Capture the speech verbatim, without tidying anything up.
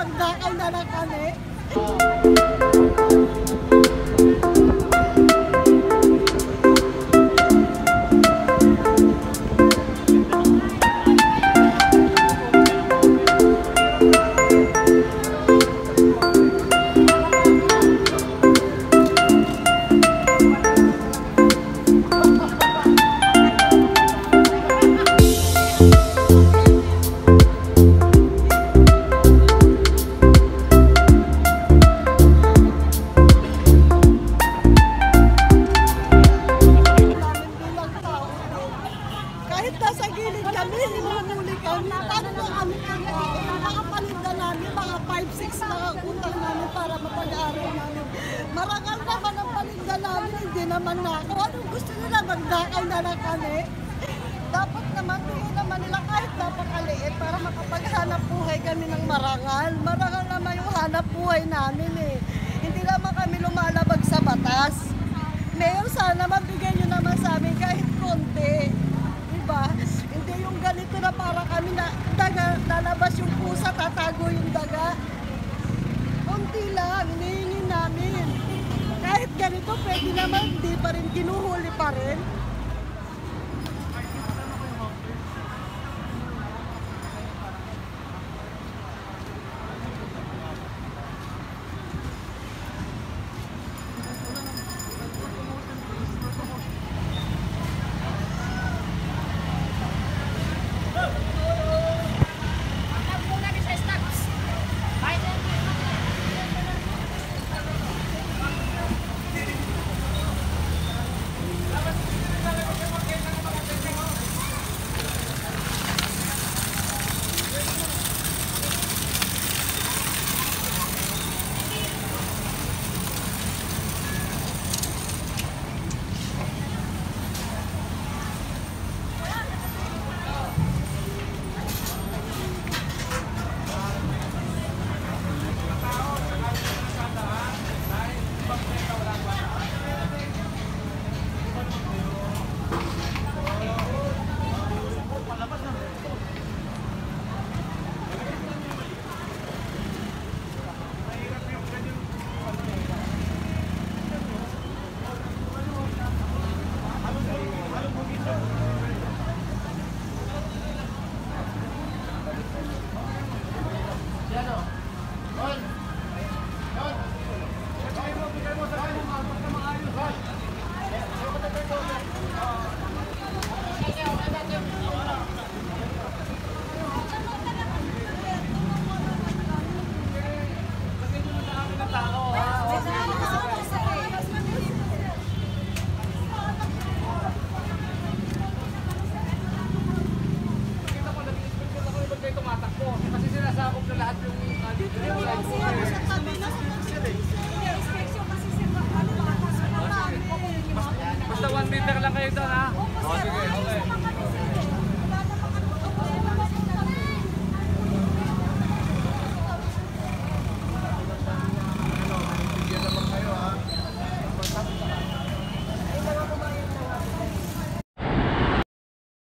magdakaw na lang kami. Kahit nasa gilid kami, hinumuli kami. Paano na kami kami? Nakapalinda namin, mga five six na utang namin para mapag-aaral namin. Marangal naman ang palinda namin, hindi naman na ako. Anong gusto nila? Magdakaw na lang kami. Dapat naman, tingin naman nila kahit napakaliit para makapaghanap buhay kami ng marangal. Marangal naman yung hanap buhay namin eh. Hindi naman kami lumalabag sa batas. Mayor, sana mabigyan nyo naman sa amin kahit konti. Diba? Hindi yung ganito na para kami na daga, lalabas yung pusa, tatago yung daga. Konti lang, hinihingi namin. Kahit ganito, pwede naman, hindi pa rin, kinuhuli pa rin. Ano?